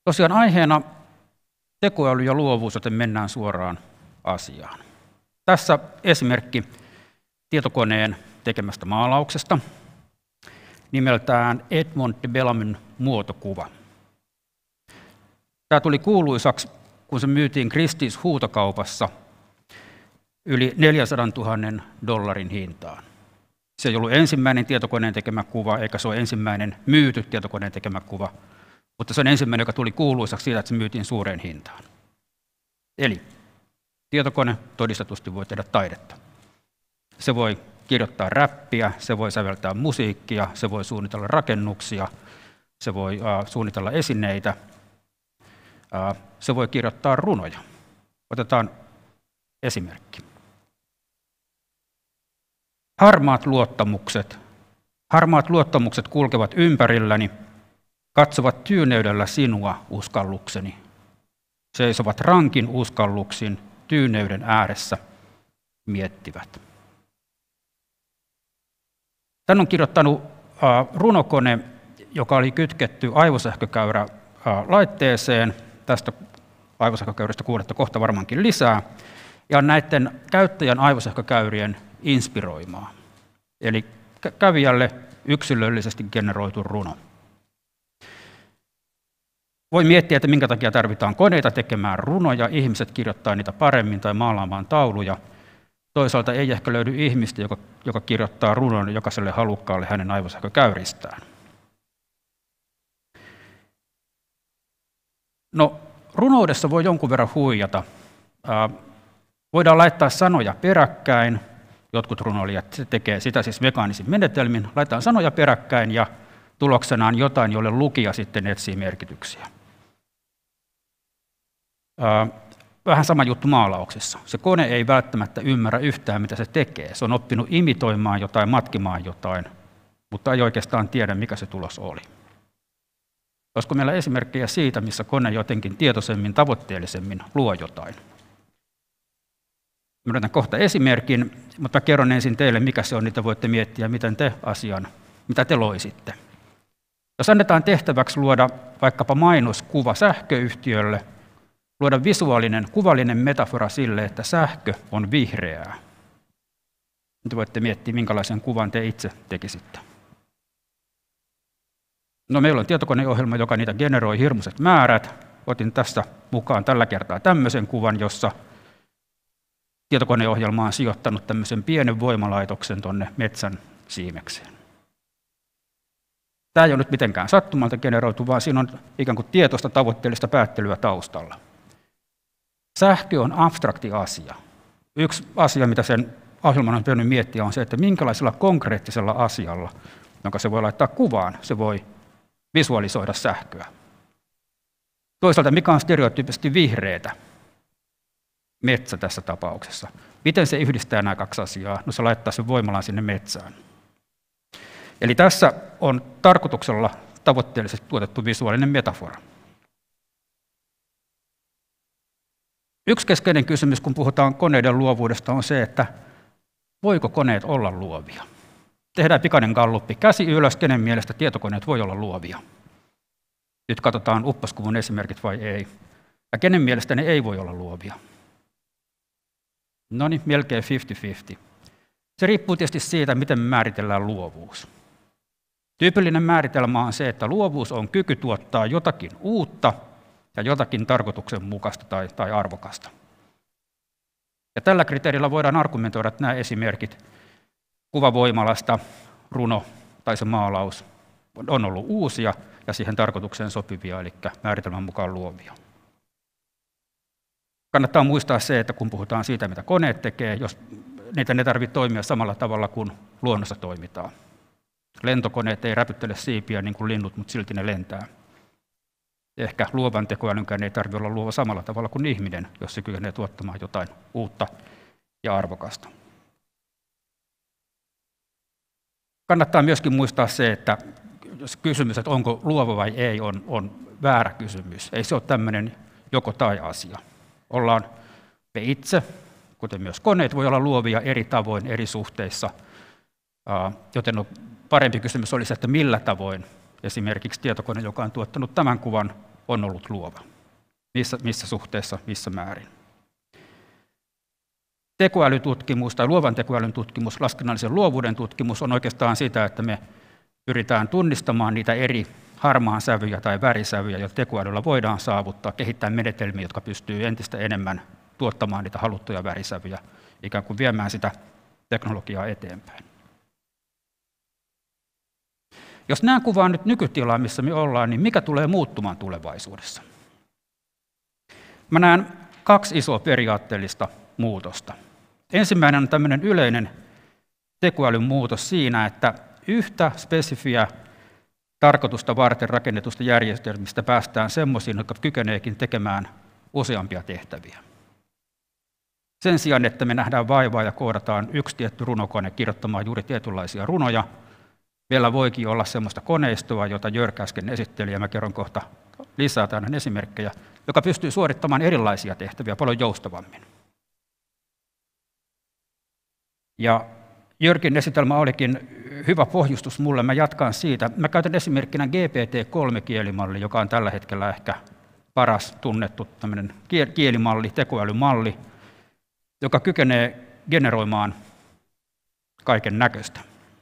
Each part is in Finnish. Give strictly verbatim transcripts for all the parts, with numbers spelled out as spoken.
Tosiaan aiheena tekoäly ja luovuus, joten mennään suoraan asiaan. Tässä esimerkki tietokoneen tekemästä maalauksesta nimeltään Edmond de Bellamin muotokuva. Tämä tuli kuuluisaksi, kun se myytiin Christie's huutokaupassa yli neljänsadantuhannen dollarin hintaan. Se ei ollut ensimmäinen tietokoneen tekemä kuva, eikä se ole ensimmäinen myyty tietokoneen tekemä kuva, mutta se on ensimmäinen, joka tuli kuuluisaksi siitä, että se myytiin suureen hintaan. Eli tietokone todistetusti voi tehdä taidetta. Se voi kirjoittaa räppiä, se voi säveltää musiikkia, se voi suunnitella rakennuksia, se voi uh, suunnitella esineitä, uh, se voi kirjoittaa runoja. Otetaan esimerkki. Harmaat luottamukset. Harmaat luottamukset kulkevat ympärilläni, katsovat tyyneydellä sinua, uskallukseni. Seisovat rankin uskalluksin tyyneyden ääressä, miettivät. Tän on kirjoittanut uh, runokone, joka oli kytketty aivosähkökäyrä uh, laitteeseen. Tästä aivosähkökäyrästä kuulette kohta varmaankin lisää. Ja näiden käyttäjän aivosähkökäyrien inspiroimaa. Eli kävijälle yksilöllisesti generoitu runo. Voi miettiä, että minkä takia tarvitaan koneita tekemään runoja, ihmiset kirjoittaa niitä paremmin tai maalaamaan tauluja. Toisaalta ei ehkä löydy ihmistä, joka, joka kirjoittaa runon jokaiselle halukkaalle hänen aivosähkökäyristään. No, runoudessa voi jonkun verran huijata. Ää, voidaan laittaa sanoja peräkkäin. Jotkut runoilijat tekee sitä siis mekaanisin menetelmin. Laitetaan sanoja peräkkäin ja tuloksena on jotain, jolle lukija sitten etsii merkityksiä. Ää, Vähän sama juttu maalauksessa. Se kone ei välttämättä ymmärrä yhtään, mitä se tekee. Se on oppinut imitoimaan jotain, matkimaan jotain, mutta ei oikeastaan tiedä, mikä se tulos oli. Olisiko meillä esimerkkejä siitä, missä kone jotenkin tietoisemmin, tavoitteellisemmin luo jotain? Mä otan kohta esimerkin, mutta kerron ensin teille, mikä se on, niin te voitte miettiä, miten te asian, mitä te loisitte. Jos annetaan tehtäväksi luoda vaikkapa mainoskuva sähköyhtiölle, luoda visuaalinen, kuvallinen metafora sille, että sähkö on vihreää. Nyt voitte miettiä, minkälaisen kuvan te itse tekisitte. No, meillä on tietokoneohjelma, joka niitä generoi hirmuiset määrät. Otin tässä mukaan tällä kertaa tämmöisen kuvan, jossa tietokoneohjelma on sijoittanut tämmöisen pienen voimalaitoksen tuonne metsän siimekseen. Tämä ei ole nyt mitenkään sattumalta generoitu, vaan siinä on ikään kuin tietoista tavoitteellista päättelyä taustalla. Sähkö on abstrakti asia. Yksi asia, mitä sen ohjelman on pitänyt miettiä, on se, että minkälaisella konkreettisella asialla, jonka se voi laittaa kuvaan, se voi visualisoida sähköä. Toisaalta, mikä on stereotyyppisesti vihreätä? Metsä tässä tapauksessa. Miten se yhdistää nämä kaksi asiaa? No, se laittaa sen voimalaan sinne metsään. Eli tässä on tarkoituksella tavoitteellisesti tuotettu visuaalinen metafora. Yksi keskeinen kysymys, kun puhutaan koneiden luovuudesta, on se, että voiko koneet olla luovia? Tehdään pikainen galluppi. Käsi ylös, kenen mielestä tietokoneet voi olla luovia. Nyt katsotaan upposkuvun esimerkit vai ei. Ja kenen mielestä ne ei voi olla luovia. No niin, melkein viisikymmentä viisikymmentä. Se riippuu tietysti siitä, miten me määritellään luovuus. Tyypillinen määritelmä on se, että luovuus on kyky tuottaa jotakin uutta ja jotakin tarkoituksenmukaista tai, tai arvokasta. Ja tällä kriteerillä voidaan argumentoida, että nämä esimerkit kuvavoimalasta, runo tai se maalaus on ollut uusia ja siihen tarkoitukseen sopivia, eli määritelmän mukaan luovia. Kannattaa muistaa se, että kun puhutaan siitä, mitä koneet tekee, jos niitä ne tarvitsee toimia samalla tavalla kuin luonnossa toimitaan. Lentokoneet ei räpyttele siipiä niin kuin linnut, mutta silti ne lentää. Ehkä luovan tekoälynkään ei tarvitse olla luova samalla tavalla kuin ihminen, jos se kykenee tuottamaan jotain uutta ja arvokasta. Kannattaa myöskin muistaa se, että jos kysymys, että onko luova vai ei, on, on väärä kysymys. Ei se ole tämmöinen joko tai asia. Ollaan me itse, kuten myös koneet, voi olla luovia eri tavoin, eri suhteissa, joten parempi kysymys olisi, että millä tavoin esimerkiksi tietokone, joka on tuottanut tämän kuvan, on ollut luova. Missä, missä suhteessa, missä määrin. Tekoälytutkimus tai luovan tekoälyn tutkimus, laskennallisen luovuuden tutkimus on oikeastaan sitä, että me pyritään tunnistamaan niitä eri harmaan sävyjä tai värisävyjä, joita tekoälyllä voidaan saavuttaa, kehittää menetelmiä, jotka pystyy entistä enemmän tuottamaan niitä haluttuja värisävyjä, ikään kuin viemään sitä teknologiaa eteenpäin. Jos näen kuvaan nyt nykytilaa, missä me ollaan, niin mikä tulee muuttumaan tulevaisuudessa? Mä näen kaksi isoa periaatteellista muutosta. Ensimmäinen on tämmöinen yleinen tekoälyn muutos siinä, että yhtä spesifiä tarkoitusta varten rakennetusta järjestelmistä päästään semmoisiin, jotka kykeneekin tekemään useampia tehtäviä. Sen sijaan, että me nähdään vaivaa ja koodataan yksi tietty runokone kirjoittamaan juuri tietynlaisia runoja, vielä voikin olla semmoista koneistoa, jota Jörg äsken esitteli, ja mä kerron kohta lisää tänne esimerkkejä, joka pystyy suorittamaan erilaisia tehtäviä paljon joustavammin. Ja Jörgin esitelmä olikin hyvä pohjustus mulle, mä jatkan siitä. Mä käytän esimerkkinä G P T kolme -kielimalli, joka on tällä hetkellä ehkä paras tunnettu tämmöinen kielimalli, tekoälymalli, joka kykenee generoimaan kaiken näköistä.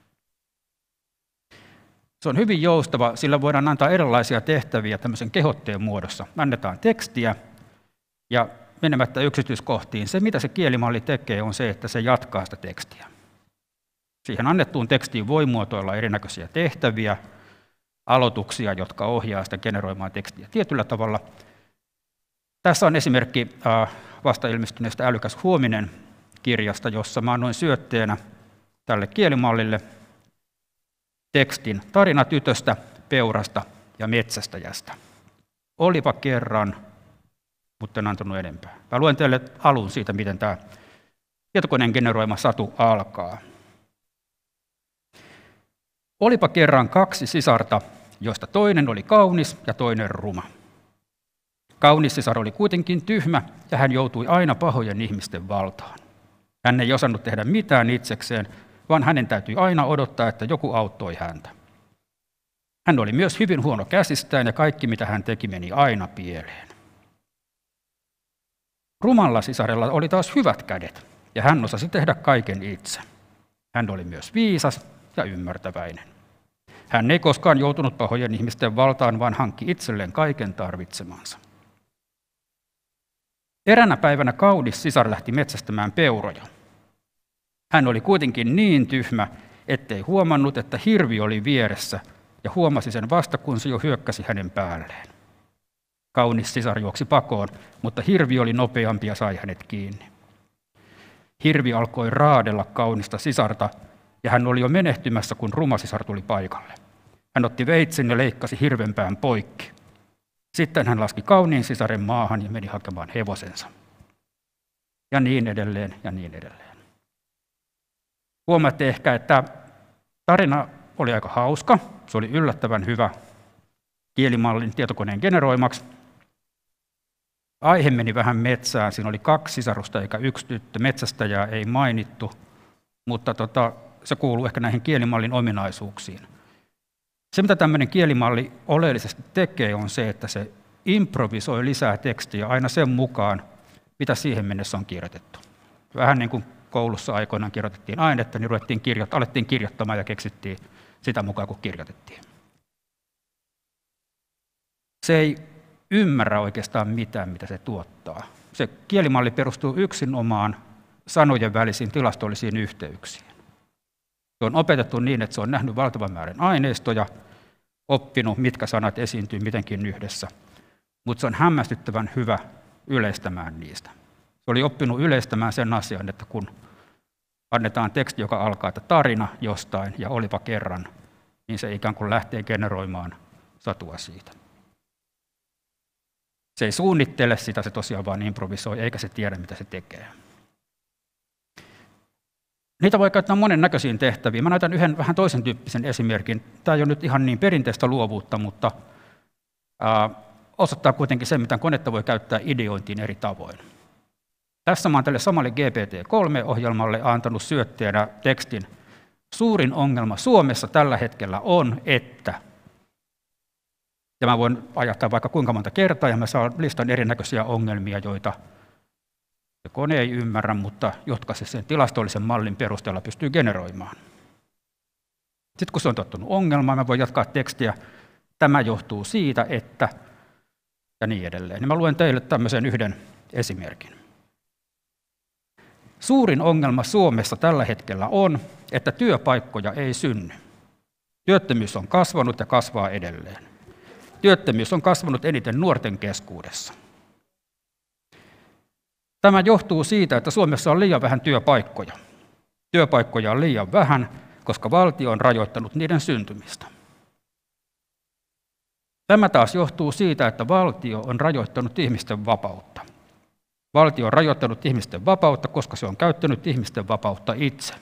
Se on hyvin joustava, sillä voidaan antaa erilaisia tehtäviä tämmöisen kehotteen muodossa. Annetaan tekstiä ja menemättä yksityiskohtiin, se mitä se kielimalli tekee on se, että se jatkaa sitä tekstiä. Siihen annettuun tekstiin voi muotoilla erinäköisiä tehtäviä, aloituksia, jotka ohjaa sitä generoimaan tekstiä tietyllä tavalla. Tässä on esimerkki vasta ilmestyneestä Älykäs huominen -kirjasta, jossa mä annoin syötteenä tälle kielimallille tekstin tarina tytöstä, peurasta ja metsästäjästä. Olipa kerran, mutta en antanut enempää. Mä luen teille alun siitä, miten tämä tietokoneen generoima satu alkaa. Olipa kerran kaksi sisarta, joista toinen oli kaunis ja toinen ruma. Kaunis sisar oli kuitenkin tyhmä ja hän joutui aina pahojen ihmisten valtaan. Hän ei osannut tehdä mitään itsekseen, vaan hänen täytyi aina odottaa, että joku auttoi häntä. Hän oli myös hyvin huono käsistään ja kaikki mitä hän teki meni aina pieleen. Rumalla sisarella oli taas hyvät kädet ja hän osasi tehdä kaiken itse. Hän oli myös viisas ja ymmärtäväinen. Hän ei koskaan joutunut pahojen ihmisten valtaan, vaan hankki itselleen kaiken tarvitsemansa. Eränä päivänä kaunis sisar lähti metsästämään peuroja. Hän oli kuitenkin niin tyhmä, ettei huomannut, että hirvi oli vieressä, ja huomasi sen vasta, kun se jo hyökkäsi hänen päälleen. Kaunis sisar juoksi pakoon, mutta hirvi oli nopeampi ja sai hänet kiinni. Hirvi alkoi raadella kaunista sisarta, ja hän oli jo menehtymässä, kun ruma sisar tuli paikalle. Hän otti veitsen ja leikkasi hirven pään poikki. Sitten hän laski kauniin sisaren maahan ja meni hakemaan hevosensa. Ja niin edelleen ja niin edelleen. Huomaatte ehkä, että tarina oli aika hauska. Se oli yllättävän hyvä kielimallin tietokoneen generoimaksi. Aihe meni vähän metsään. Siinä oli kaksi sisarusta eikä yksi tyttö. Metsästäjää ei mainittu, mutta tota, se kuuluu ehkä näihin kielimallin ominaisuuksiin. Se, mitä tämmöinen kielimalli oleellisesti tekee, on se, että se improvisoi lisää tekstiä aina sen mukaan, mitä siihen mennessä on kirjoitettu. Vähän niin kuin koulussa aikoinaan kirjoitettiin ainetta, niin ruvettiin kirjoitt- alettiin kirjoittamaan ja keksittiin sitä mukaan, kun kirjoitettiin. Se ei ymmärrä oikeastaan mitään, mitä se tuottaa. Se kielimalli perustuu yksinomaan sanojen välisiin tilastollisiin yhteyksiin. Se on opetettu niin, että se on nähnyt valtavan määrän aineistoja, oppinut, mitkä sanat esiintyy mitenkin yhdessä, mutta se on hämmästyttävän hyvä yleistämään niistä. Se oli oppinut yleistämään sen asian, että kun annetaan teksti, joka alkaa, että tarina jostain ja olipa kerran, niin se ikään kuin lähtee generoimaan satua siitä. Se ei suunnittele sitä, se tosiaan vaan improvisoi, eikä se tiedä, mitä se tekee. Niitä voi käyttää monen näköisiin tehtäviin. Mä näytän yhden vähän toisen tyyppisen esimerkin. Tämä ei ole nyt ihan niin perinteistä luovuutta, mutta ää, osoittaa kuitenkin sen, mitä konetta voi käyttää ideointiin eri tavoin. Tässä mä oon tälle samalle G P T kolme -ohjelmalle antanut syötteenä tekstin. Suurin ongelma Suomessa tällä hetkellä on, että Ja mä voin ajattaa vaikka kuinka monta kertaa, ja mä saan listan erinäköisiä ongelmia, joita se kone ei ymmärrä, mutta jotka se sen tilastollisen mallin perusteella pystyy generoimaan. Sitten kun se on tottunut ongelmaan, mä voin jatkaa tekstiä. Tämä johtuu siitä, että ja niin edelleen. Niin mä luen teille tämmöisen yhden esimerkin. Suurin ongelma Suomessa tällä hetkellä on, että työpaikkoja ei synny. Työttömyys on kasvanut ja kasvaa edelleen. Työttömyys on kasvanut eniten nuorten keskuudessa. Tämä johtuu siitä, että Suomessa on liian vähän työpaikkoja. Työpaikkoja on liian vähän, koska valtio on rajoittanut niiden syntymistä. Tämä taas johtuu siitä, että valtio on rajoittanut ihmisten vapautta. Valtio on rajoittanut ihmisten vapautta, koska se on käyttänyt ihmisten vapautta itse.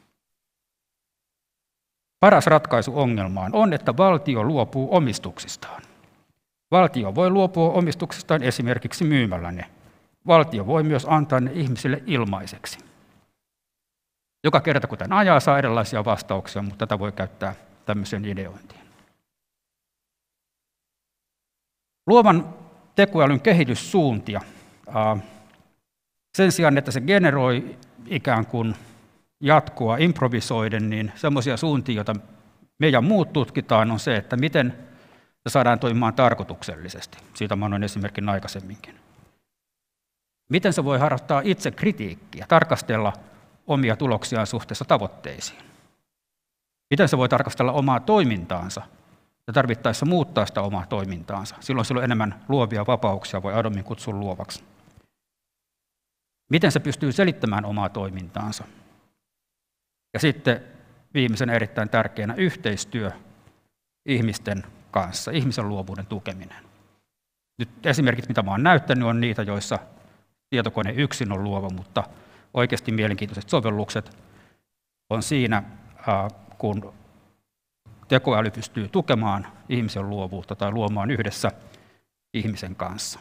Paras ratkaisu ongelmaan on, että valtio luopuu omistuksistaan. Valtio voi luopua omistuksistaan esimerkiksi myymällä ne. Valtio voi myös antaa ne ihmisille ilmaiseksi. Joka kerta kun tämän ajaa, saa erilaisia vastauksia, mutta tätä voi käyttää tämmöiseen ideointiin. Luovan tekoälyn kehityssuuntia. Sen sijaan, että se generoi ikään kuin jatkoa improvisoiden, niin semmoisia suuntia, joita me ja muut tutkitaan, on se, että miten se saadaan toimimaan tarkoituksellisesti. Siitä mä annoin esimerkin aikaisemminkin. Miten se voi harjoittaa itse kritiikkiä, tarkastella omia tuloksiaan suhteessa tavoitteisiin. Miten se voi tarkastella omaa toimintaansa ja tarvittaessa muuttaa sitä omaa toimintaansa. Silloin sillä on enemmän luovia vapauksia, voi Adomin kutsua luovaksi. Miten se pystyy selittämään omaa toimintaansa. Ja sitten viimeisen erittäin tärkeänä yhteistyö ihmisten kanssa, ihmisen luovuuden tukeminen. Nyt esimerkit, mitä mä olen näyttänyt, on niitä, joissa tietokone yksin on luova, mutta oikeasti mielenkiintoiset sovellukset on siinä, kun tekoäly pystyy tukemaan ihmisen luovuutta tai luomaan yhdessä ihmisen kanssa.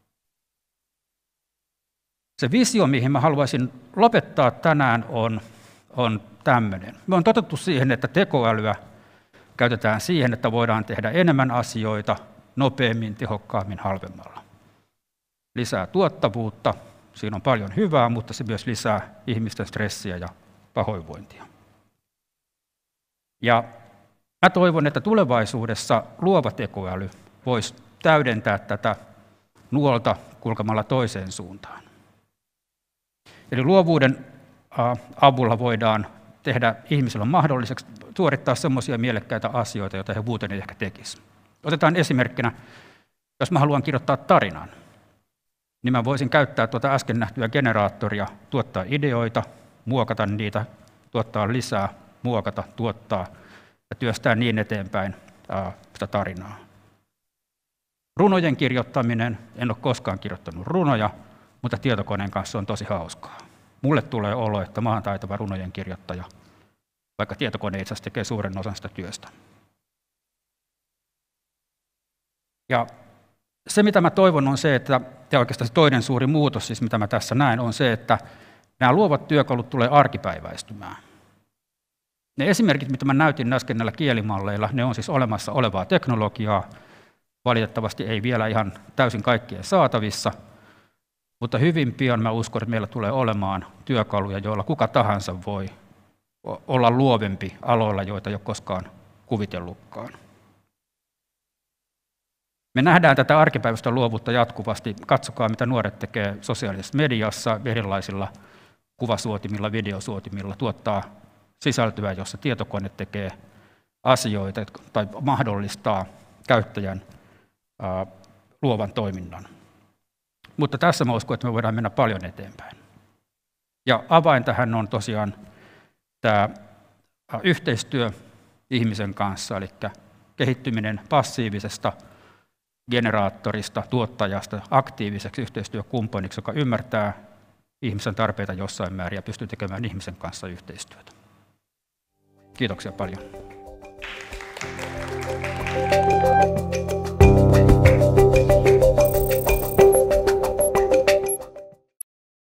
Se visio, mihin mä haluaisin lopettaa tänään, on, on tämmöinen. Me on totuttu siihen, että tekoälyä käytetään siihen, että voidaan tehdä enemmän asioita nopeammin, tehokkaammin, halvemmalla. Lisää tuottavuutta, siinä on paljon hyvää, mutta se myös lisää ihmisten stressiä ja pahoinvointia. Ja mä toivon, että tulevaisuudessa luova tekoäly voisi täydentää tätä nuolta kulkemalla toiseen suuntaan. Eli luovuuden avulla voidaan tehdä ihmisille mahdolliseksi suorittaa semmoisia mielekkäitä asioita, joita he muuten ei ehkä tekisi. Otetaan esimerkkinä, jos mä haluan kirjoittaa tarinan, niin mä voisin käyttää tuota äsken nähtyä generaattoria, tuottaa ideoita, muokata niitä, tuottaa lisää, muokata, tuottaa ja työstää niin eteenpäin ää, sitä tarinaa. Runojen kirjoittaminen, en ole koskaan kirjoittanut runoja, mutta tietokoneen kanssa on tosi hauskaa. Mulle tulee olo, että mä oon taitava runojen kirjoittaja, vaikka tietokone itse asiassa tekee suuren osan sitä työstä. Ja se, mitä mä toivon, on se, että, ja oikeastaan se toinen suuri muutos, siis mitä mä tässä näen, on se, että nämä luovat työkalut tulee arkipäiväistymään. Ne esimerkit, mitä mä näytin äsken näillä kielimalleilla, ne on siis olemassa olevaa teknologiaa, valitettavasti ei vielä ihan täysin kaikkien saatavissa, mutta hyvin pian mä uskon, että meillä tulee olemaan työkaluja, joilla kuka tahansa voi olla luovempi aloilla, joita ei ole koskaan kuvitellutkaan. Me nähdään tätä arkipäiväistä luovuutta jatkuvasti. Katsokaa, mitä nuoret tekee sosiaalisessa mediassa erilaisilla kuvasuotimilla, videosuotimilla, tuottaa sisältöä, jossa tietokone tekee asioita tai mahdollistaa käyttäjän ää, luovan toiminnan. Mutta tässä mä uskon, että me voidaan mennä paljon eteenpäin. Ja avain tähän on tosiaan tämä yhteistyö ihmisen kanssa, eli kehittyminen passiivisesta generaattorista, tuottajasta aktiiviseksi yhteistyökumppaniksi, joka ymmärtää ihmisen tarpeita jossain määrin ja pystyy tekemään ihmisen kanssa yhteistyötä. Kiitoksia paljon.